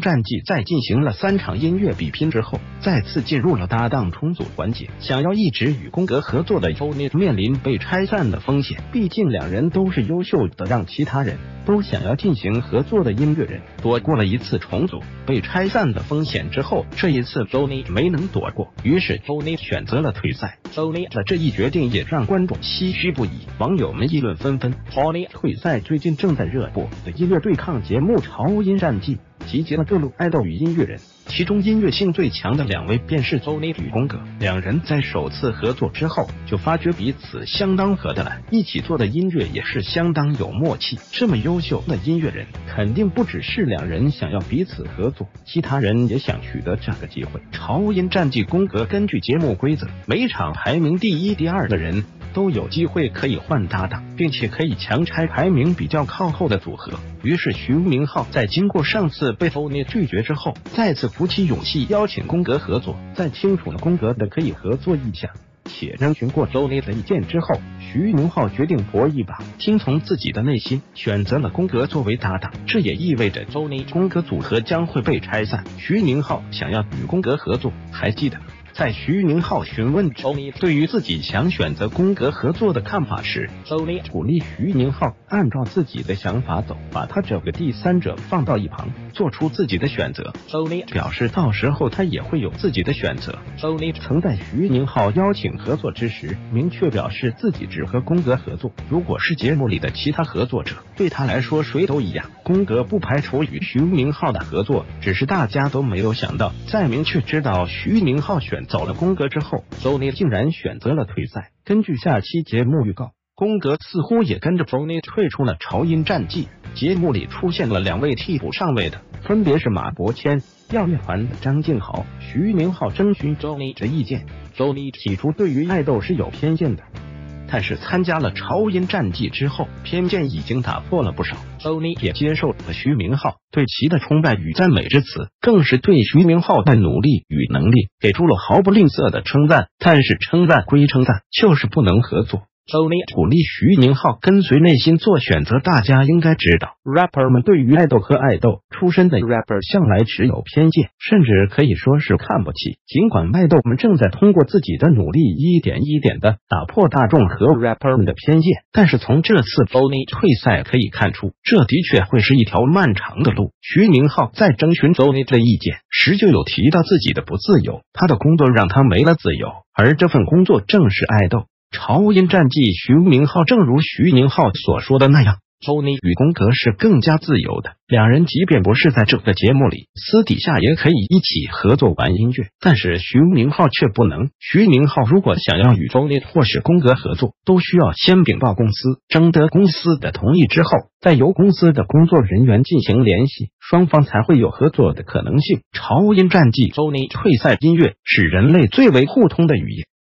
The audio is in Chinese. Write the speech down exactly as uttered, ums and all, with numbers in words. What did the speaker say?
战记》在进行了三场音乐比拼之后，再次进入了搭档重组环节。想要一直与宫格合作的 Tony 面临被拆散的风险，毕竟两人都是优秀的，让其他人都想要进行合作的音乐人躲过了一次重组被拆散的风险之后，这一次 Tony 没能躲过，于是 Tony 选择了退赛。Tony 的这一决定也让观众唏嘘不已，网友们议论纷纷。Tony 退赛。最近正在热播的音乐对抗节目《潮音战记》集结了各路爱豆与音乐人，其中音乐性最强的两位便是 Tony 与宫格。两人在首次合作之后就发觉彼此相当合得来，一起做的音乐也是相当有默契。这么优秀的音乐人，肯定不只是两人想要彼此合作，其他人也想取得这个机会。潮音战记宫格根据节目规则，每场排名第一、第二的人都有机会可以换搭档，并且可以强拆排名比较靠后的组合。于是徐明浩在经过上次被 Tony 拒绝之后，再次鼓起勇气邀请宫格合作。在清楚了宫格的可以合作意向，且征询过 Tony 的意见之后，徐明浩决定搏一把，听从自己的内心，选择了宫格作为搭档。这也意味着 Tony 宫格组合将会被拆散。徐明浩想要与宫格合作，还记得在徐明浩询问 Tony 对于自己想选择宫格合作的看法时， Tony 鼓励徐明浩按照自己的想法走，把他这个第三者放到一旁，做出自己的选择。 Tony 表示到时候他也会有自己的选择。 Tony 曾在徐明浩邀请合作之时明确表示自己只和宫格合作，如果是节目里的其他合作者，对他来说谁都一样。宫格不排除与徐明浩的合作，只是大家都没有想到，在明确知道徐明浩选走了宫格之后， Tony 竟然选择了退赛。根据下期节目预告，宫格似乎也跟着 Tony 退出了潮音战记。节目里出现了两位替补上位的，分别是马伯骞、耀乐团的张敬豪。徐明浩征询 Tony 的意见， Tony 起初对于爱豆是有偏见的，但是参加了潮音战记之后，偏见已经打破了不少。 Tony 也接受了徐明浩对其的崇拜与赞美之词，更是对徐明浩的努力与能力给出了毫不吝啬的称赞。但是称赞归称赞，就是不能合作。Tony 鼓励徐明浩跟随内心做选择。大家应该知道 rapper 们对于爱豆和爱豆出身的 rapper 向来持有偏见，甚至可以说是看不起。尽管爱豆们正在通过自己的努力一点一点的打破大众和 rapper 们的偏见，但是从这次 Tony 退赛可以看出，这的确会是一条漫长的路。徐明浩在征询 Tony 的意见时就有提到自己的不自由，他的工作让他没了自由，而这份工作正是爱豆。潮音战记徐明浩正如徐明浩所说的那样， Tony 与宫格是更加自由的，两人即便不是在这个节目里，私底下也可以一起合作玩音乐，但是徐明浩却不能。徐明浩如果想要与 Tony 或是宫格合作，都需要先禀报公司，征得公司的同意之后，再由公司的工作人员进行联系，双方才会有合作的可能性。潮音战记 Tony 退赛音乐是人类最为互通的语言。